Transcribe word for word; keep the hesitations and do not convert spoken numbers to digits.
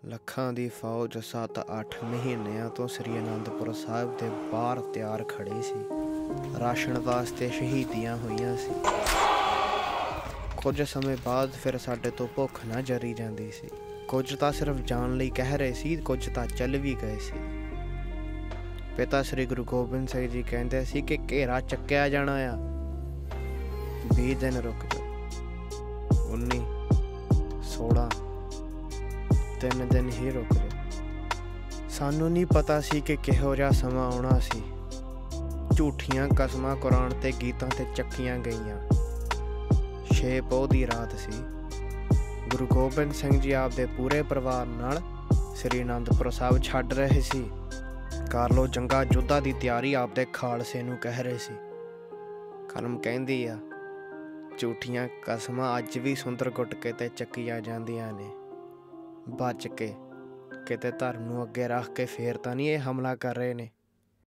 ਲੱਖਾਂ ਦੀ ਫੌਜ ਸੱਤ ਅੱਠ ਮਹੀਨਿਆਂ ਤੋਂ ਸ੍ਰੀ ਅਨੰਦਪੁਰ ਸਾਹਿਬ ਦੇ ਬਾਹਰ ਤਿਆਰ ਖੜੀ ਸੀ। ਰਾਸ਼ਨ ਵਾਸਤੇ ਸ਼ਹੀਦੀਆਂ ਹੋਈਆਂ ਸੀ। ਕੁਝ ਸਮੇਂ ਬਾਅਦ ਫਿਰ ਸਾਡੇ ਤੋਂ ਭੁੱਖ ਨਾ ਜਰੀ ਜਾਂਦੀ ਸੀ। ਕੁਝ ਤਾਂ ਸਿਰਫ ਜਾਣ ਲਈ ਕਹਿ ਰਹੇ ਸੀ, ਕੁਝ ਤਾਂ ਚੱਲ ਵੀ ਗਏ ਸੀ। ਪਿਤਾ ਸ੍ਰੀ ਗੁਰੂ ਗੋਬਿੰਦ ਸਿੰਘ ਜੀ ਕਹਿੰਦੇ ਸੀ ਕਿ ਘੇਰਾ ਚੱਕਿਆ ਜਾਣਾ ਆ, ਵੀਹ ਦਿਨ ਰੁਕ ਜਾਓ। ਉੱਨੀ ਸੋਲਾਂ ਤਿੰਨ ਦਿਨ ਹੀ ਰੁਕ ਜਾਓ। ਸਾਨੂੰ ਨਹੀਂ ਪਤਾ ਸੀ ਕਿ ਕਿਹੋ ਜਿਹਾ ਸਮਾਂ ਆਉਣਾ ਸੀ। ਝੂਠੀਆਂ ਕਸਮਾਂ ਕੁਰਾਨ ਤੇ ਗੀਤਾਂ ਤੇ ਚੱਕੀਆਂ ਗਈਆਂ। ਛੇ ਪੋਹ ਦੀ ਰਾਤ ਸੀ। ਗੁਰੂ ਗੋਬਿੰਦ ਸਿੰਘ ਜੀ ਆਪਦੇ ਪੂਰੇ ਪਰਿਵਾਰ ਨਾਲ ਸ੍ਰੀ ਅਨੰਦਪੁਰ ਸਾਹਿਬ ਛੱਡ ਰਹੇ ਸੀ। ਕਰ ਲਓ ਜੰਗਾ ਯੁੱਧਾਂ ਦੀ ਤਿਆਰੀ ਆਪਦੇ ਖਾਲਸੇ ਨੂੰ ਕਹਿ ਰਹੇ ਸੀ। ਕਲਮ ਕਹਿੰਦੀ ਆ, ਝੂਠੀਆਂ ਕਸਮਾਂ ਅੱਜ ਵੀ ਸੁੰਦਰ ਗੁਟਕੇ ਤੇ ਚੱਕੀਆਂ ਜਾਂਦੀਆਂ ਨੇ। ਬਚ ਕੇ ਕਿਤੇ ਧਰਮ ਨੂੰ ਅੱਗੇ ਰੱਖ ਕੇ ਫੇਰ ਤਾਂ ਨਹੀਂ ਇਹ ਹਮਲਾ ਕਰ ਰਹੇ ਨੇ।